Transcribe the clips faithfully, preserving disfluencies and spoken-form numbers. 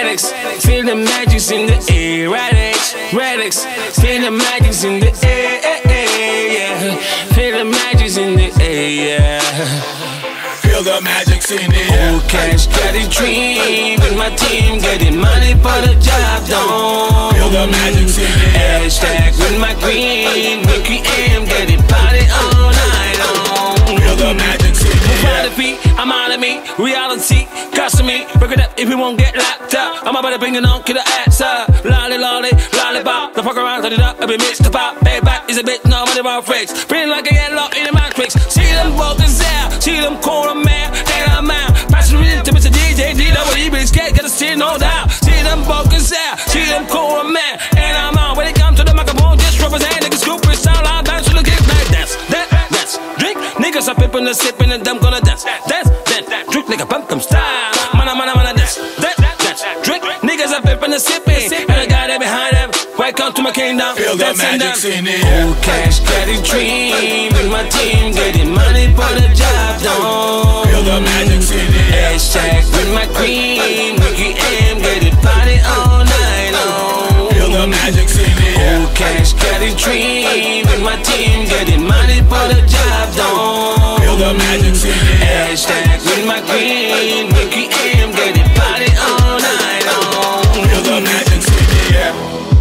Radix, feel the magic's in the air. Radix, Radix, feel the magic's in the air. Yeah, feel the magic's in the air. Yeah. Feel the magic's in the air. Oh, cash, got a dream, and my team getting money for the job done. Feel the magic's in the air. Hashtag with my green, Ricky M, get it party all night long. Feel the magic's in the air. Out of beat, I'm out of me, reality, custom me, break it up if you won't get locked up. I'm about to bring it on, get the ass up. Lolly, lolly, lollipop, the fuck around, turn it up, every mix the pop. Payback is a bit, no money about flex. Feeling like I get locked in the matrix. See them buggers out, see them corner man, and I'm out. Passing it to Mister D J, D W E, but it's scared, gotta see no doubt. See them buggers out, see them corner man, and I'm out. When it comes to the microphone, just represent, niggas scoop it, sound loud, bounce to the get back, dance, dance, dance, drink. Niggas are pippin' and sippin' and them gonna dance, dance, dance, drink, nigga, bump them style. Mana, mana, mana, dance, dance, dance, drink. Niggas are pippin' and sippin', and I got it behind them. Welcome to my kingdom. Feel the magic's in the air. Oh, cash, got a dream, and my team getting money for the job done. Feel the magic's in the air. Hashtag with my queen, Ricky M, get it party all night long. Feel the magic's in the air. Oh, cash, got a dream, and my team getting money for the job done. Feel the magic's in the air. Hashtag with my queen, Ricky M, get it party all night long. Feel the magic's in the air.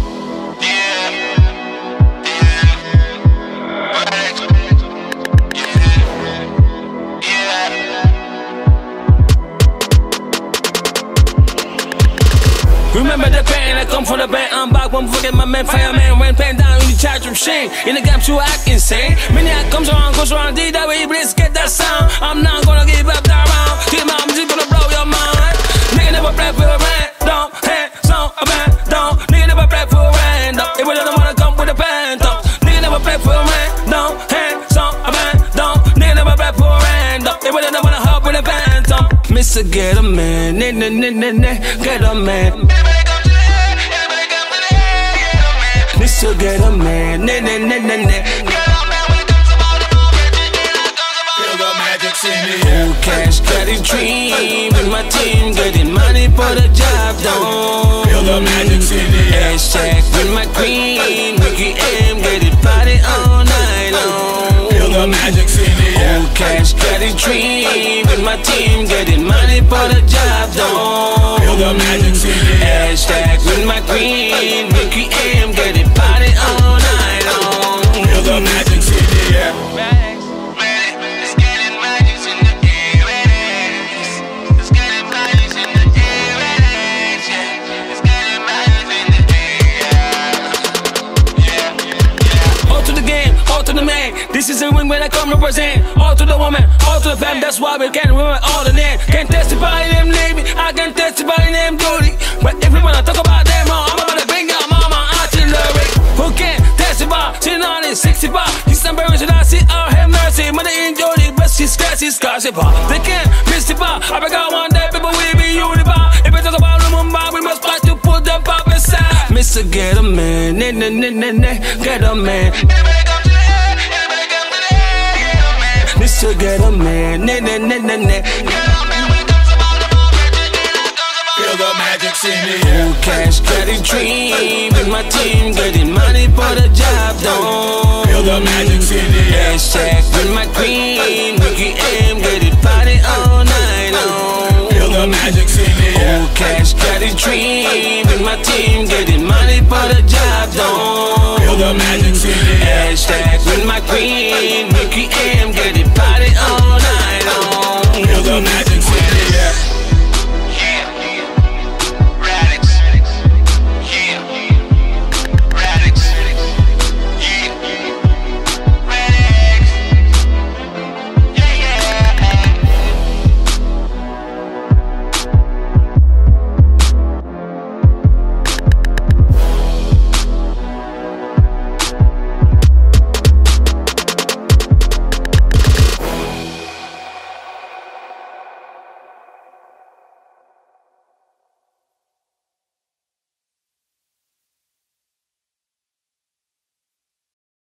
Remember the pain, I come from the band, I'm back, won't forget my man, fireman, went pen down in the charge of shame. In the game to act insane. Many I comes around, goes around, did that way, please get that sound. I'm not gonna give up that round, till my music gonna blow your mind. Nigga never play for a random, hands on a random. Nigga never play for a random, if we don't wanna come with a phantom. Nigga never play for a random, hands on a random. Nigga never play for a random, if we don't wanna hop with a phantom. Mister Get a Man, nah, nah, nah, nah, nah, get a man. Mister Get a Man, nah, nah, nah, nah, nah. Feel the magic's in the air. Oh, cash, got a dream, and my team getting money for the job done. Feel the magic's in the air. Hashtag with my queen, Ricky M, get it party all night long. Feel the magic's in the air. Oh, cash, got a dream, and my team getting money for the job done. Feel the magic's in the air. Hashtag with my queen, Ricky M, get it party all night long. Feel the magic's in the air. This is a win when I come represent. All to the woman, all to the fam, that's why we can't remember all the name. Can't testify in them name, I can testify in them duty. But if we wanna talk about them all, I'm about to bring out mama artillery. Who can testify? Sitting on it, sixty-five. December should I see our have mercy. Mother in Jody, but she's scratchy, scratchy bar. They can't mystify. I forgot one day, people will be unified. If we talk about Lumumba, we must fight to put them pop aside. Mister Get a Man, nah, nah, nah, nah, nah, get a man. Mister Get a Man, nah, nah, nah, nah, nah. Feel the magic's in the air. Oh, cash, got a dream, and my team getting money for the job done. Feel the magic's in the air. Hashtag with my queen, Ricky M, get it party all night long. Feel the magic's in the air. Oh, cash, got a dream, and my team getting money for the job done. Feel the magic's in the air. Hashtag with my queen, Ricky M.